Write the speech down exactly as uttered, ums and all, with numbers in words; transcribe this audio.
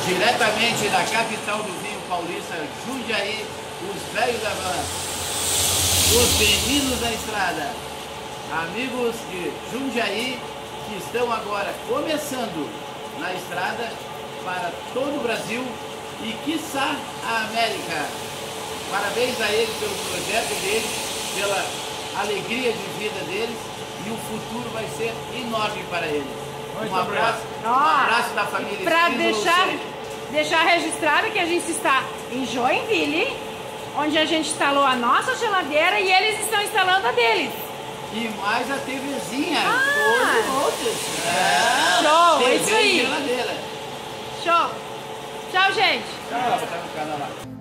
Diretamente da capital do vinho paulista, Jundiaí, os velhos da van, os meninos da estrada, amigos de Jundiaí que estão agora começando na estrada para todo o Brasil e quiçá a América. Parabéns a eles pelo projeto deles, pela alegria de vida deles, e o futuro vai ser enorme para eles. Um abraço, um abraço da família. Para deixar, deixar registrado que a gente está em Joinville, onde a gente instalou a nossa geladeira e eles estão instalando a deles. E mais a TVzinha, ah, todos outros. É, show, T V é isso aí. E geladeira. Show. Tchau, gente. Tchau, tá no canal lá.